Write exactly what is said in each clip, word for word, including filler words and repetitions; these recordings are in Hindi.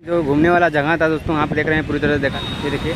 जो घूमने वाला जगह था दोस्तों, आप देख रहे हैं पूरी तरह से देखा, ये देखिए।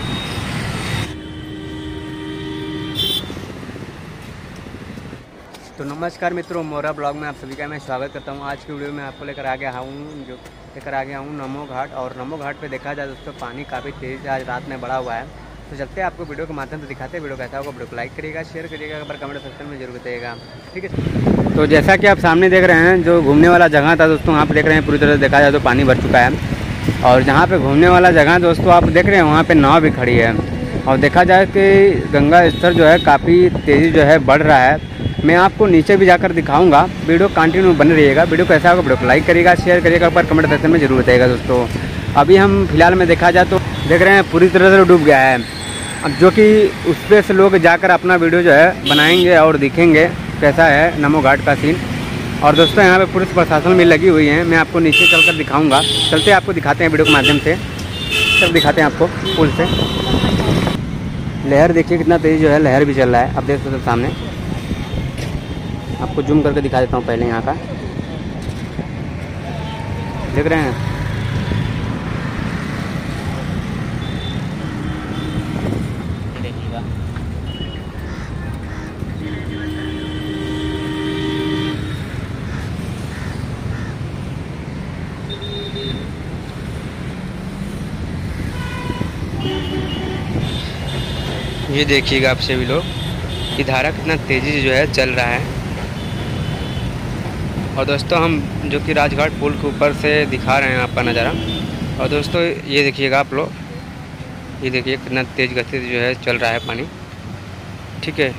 तो नमस्कार मित्रों, मोरा ब्लॉग में आप सभी का मैं स्वागत करता हूं। आज की वीडियो में आपको लेकर आ गया हूं जो लेकर आ गया हूं नमो घाट। और नमो घाट पे देखा जाए दोस्तों, पानी काफ़ी तेज़ आज रात में बढ़ा हुआ है। तो चलते हैं आपको वीडियो के माध्यम से दिखाते हैं। वीडियो कैसा होगा, वीडियो को लाइक करिएगा, शेयर करिएगा, अगर कमेंट सेक्शन में जरूर बताइएगा, ठीक है। तो जैसा कि आप सामने देख रहे हैं, जो घूमने वाला जगह था दोस्तों, आप देख रहे हैं पूरी तरह से देखा जाए तो पानी भर चुका है। और जहाँ पे घूमने वाला जगह दोस्तों आप देख रहे हैं, वहाँ पे नाव भी खड़ी है। और देखा जाए कि गंगा स्तर जो है काफ़ी तेज़ी जो है बढ़ रहा है। मैं आपको नीचे भी जाकर दिखाऊंगा, वीडियो कंटिन्यू बन रहिएगा। वीडियो कैसा होगा, वीडियो को लाइक करिएगा, शेयर करिएगा, पर कमेंट सेक्शन में जरूर बताइएगा दोस्तों। अभी हम फिलहाल में देखा जाए तो देख रहे हैं पूरी तरह से डूब गया है। अब जो कि उस पर से लोग जाकर अपना वीडियो जो है बनाएंगे और दिखेंगे कैसा है नमो घाट का सीन। और दोस्तों यहाँ पे पुलिस प्रशासन भी लगी हुई है। मैं आपको नीचे चलकर दिखाऊंगा, चलते आपको दिखाते हैं वीडियो के माध्यम से, सब दिखाते हैं आपको पुल से। लहर देखिए कितना तेज़ जो है, लहर भी चल रहा है, आप देख सकते हैं सामने। आपको जूम करके दिखा देता हूँ पहले यहाँ का, देख रहे हैं। ये देखिएगा आप सभी लोग, ये धारा कितना तेज़ी से जो है चल रहा है। और दोस्तों हम जो कि राजघाट पुल के ऊपर से दिखा रहे हैं आपका नज़ारा। और दोस्तों ये देखिएगा आप लोग, ये देखिए कितना तेज़ गति से जो है चल रहा है पानी, ठीक है।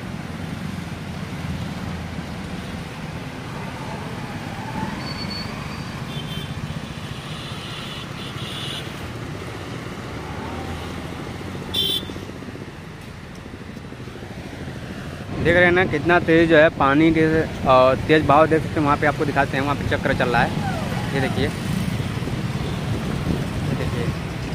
देख रहे हैं ना कितना तेज़ जो है पानी के और तेज़ बहाव देख सकते हैं। वहाँ पे आपको दिखाते हैं, वहाँ पे चक्र चल रहा है, ये देखिए, ये देखिए।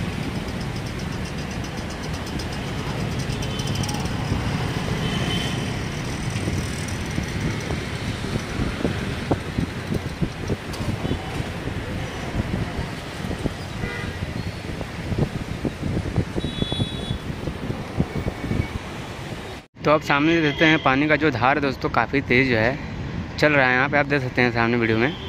तो अब सामने देखते हैं पानी का जो धार दोस्तों काफ़ी तेज़ जो है चल रहा है। यहाँ पे आप देख सकते हैं सामने वीडियो में।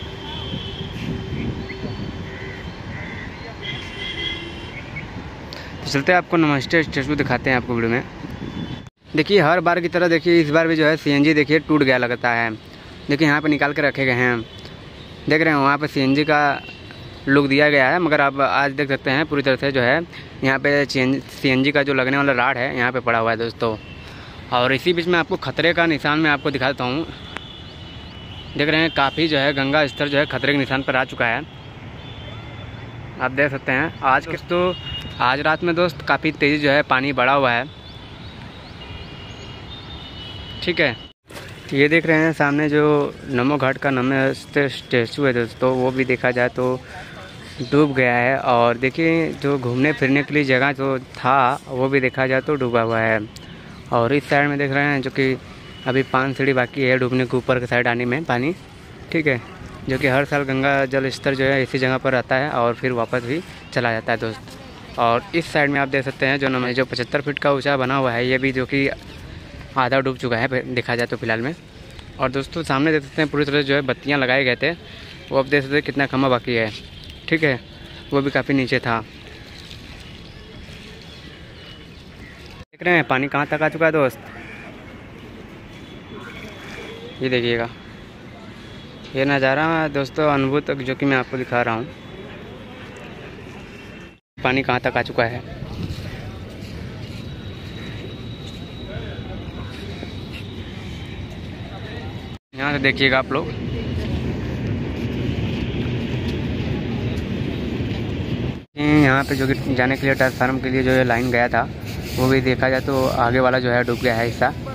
तो चलते हैं आपको नमस्ते स्टेचू दिखाते हैं आपको वीडियो में। देखिए हर बार की तरह देखिए इस बार भी जो है सीएनजी देखिए टूट गया लगता है। देखिए यहाँ पे निकाल के रखे गए हैं, देख रहे हैं। वहाँ पे सीएनजी का लुक दिया गया है, मगर आप आज देख सकते हैं पूरी तरह से जो है यहाँ पे सीएनजी का जो लगने वाला राड है यहाँ पे पड़ा हुआ है दोस्तों। और इसी बीच में आपको खतरे का निशान मैं आपको दिखाता हूँ। देख रहे हैं काफ़ी जो है गंगा स्तर जो है खतरे के निशान पर आ चुका है, आप देख सकते हैं। आज के तो आज रात में दोस्त काफ़ी तेज़ी जो है पानी बढ़ा हुआ है, ठीक है। ये देख रहे हैं सामने जो नमो घाट का नमस्ते स्टेचू है दोस्तों, वो भी देखा जाए तो डूब गया है। और देखिए जो घूमने फिरने के लिए जगह जो था वो भी देखा जाए तो डूबा हुआ है। और इस साइड में देख रहे हैं जो कि अभी पाँच सीढ़ी बाकी है डूबने के ऊपर के साइड आने में पानी, ठीक है। जो कि हर साल गंगा जल स्तर जो है इसी जगह पर रहता है और फिर वापस भी चला जाता है दोस्त। और इस साइड में आप देख सकते हैं जो नम जो पचहत्तर फीट का ऊंचा बना हुआ है, ये भी जो कि आधा डूब चुका है देखा जाए तो फिलहाल में। और दोस्तों सामने देख सकते हैं पूरी तरह जो है बत्तियाँ लगाए गए थे, वो अब देख सकते हैं कितना खम्भा बाकी है, ठीक है। वो भी काफ़ी नीचे था, देख रहे हैं पानी कहाँ तक आ चुका है दोस्त। ये देखिएगा, ये नज़ारा दोस्तों अनुभूत जो कि मैं आपको दिखा रहा हूँ, पानी कहाँ तक आ चुका है। यहाँ से देखिएगा आप लोग, यहाँ पे जो कि जाने के लिए ट्रांसफार्मर के लिए जो है लाइन गया था, वो भी देखा जाए तो आगे वाला जो है डूब गया है हिस्सा।